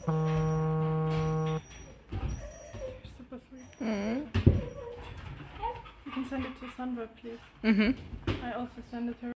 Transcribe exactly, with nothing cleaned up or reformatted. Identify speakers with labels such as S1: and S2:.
S1: Super sweet.
S2: Mm.
S1: You can send it to Sandra, please.
S2: Mhm.
S1: I also send it to her.